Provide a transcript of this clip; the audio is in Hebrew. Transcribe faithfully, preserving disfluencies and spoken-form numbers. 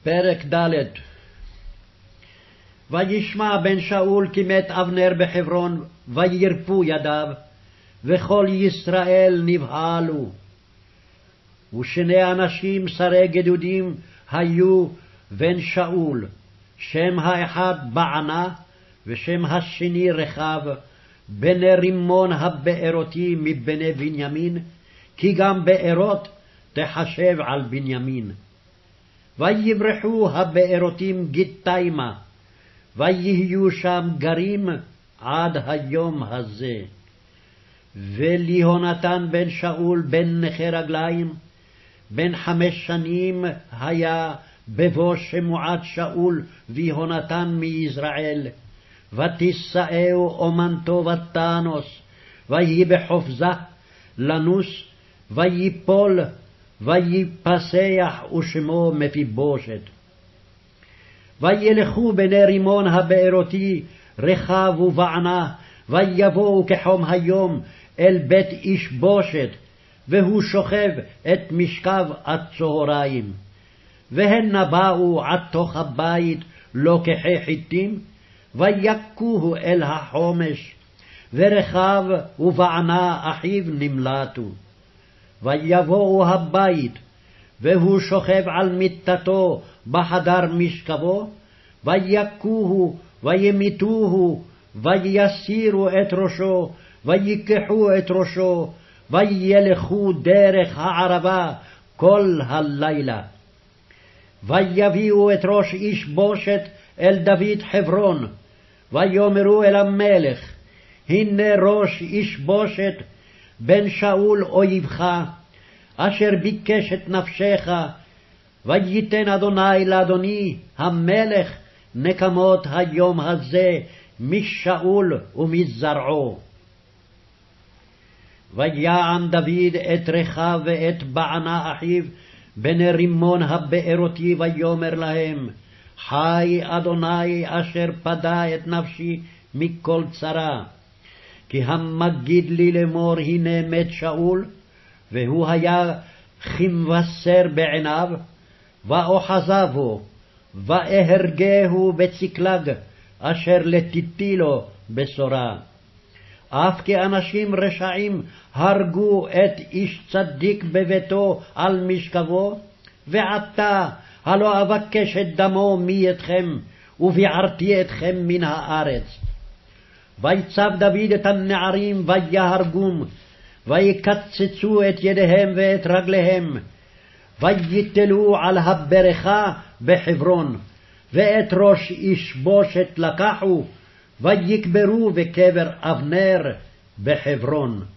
פרק ד'. וישמע בן שאול כי מת אבנר בחברון, וירפו ידיו, וכל ישראל נבהלו. ושני אנשים שרי גדודים היו בן שאול, שם האחד בענה, ושם השני רחב, בני רימון הבארותי מבני בנימין, כי גם בארות תחשב על בנימין. ויברחו הבארותים גיתיימה, ויהיו שם גרים עד היום הזה. וליהונתן בן שאול בן נכה רגליים, בן חמש שנים היה בבוא שמועת שאול ויהונתן מיזרעאל, ותישאהו אומנתו ותאנוס, ויהי בחופזה לנוס, ויפול, ויפסח ושמו מפיבושת. וילכו בני רימון הבארותי רחב ובענה, ויבואו כחום היום אל בית איש בושת, והוא שוכב את משכב עד צהריים. והנה באו עד תוך הבית לוקחי חיטים, ויכוהו אל החומש, ורחב ובענה אחיו נמלטו. ויבואו הבית, והוא שוכב על מיטתו בחדר משכבו, ויכוהו וימיתוהו, ויסירו את ראשו, ויקחו את ראשו, וילכו דרך הערבה כל הלילה. ויביאו את ראש איש בושת אל דוד חברון, ויאמרו אל המלך, הנה ראש איש בושת בן שאול אויבך, אשר ביקש את נפשך, וייתן אדוני לאדוני המלך נקמות היום הזה משאול ומזרעו. ויען דוד את רחב ואת בענה אחיו בני רימון הבארותי, ויאמר להם, חי אדוני אשר פדה את נפשי מכל צרה, כי המגיד לי לאמור, הנה מת שאול, והוא היה כמבשר בעיניו, ואוחזה בו, ואהרגהו בצקלג, אשר לתיתי לו בשורה. אף כי אנשים רשעים הרגו את איש צדיק בביתו על משכבו, ועתה הלא אבקש את דמו מידכם, וביערתי אתכם מן הארץ. ויצב דוד את הנערים ויהרגום, ויקצצו את ידיהם ואת רגליהם, ויתלו על הברכה בחברון, ואת ראש איש בושת לקחו, ויקברו בקבר אבנר בחברון.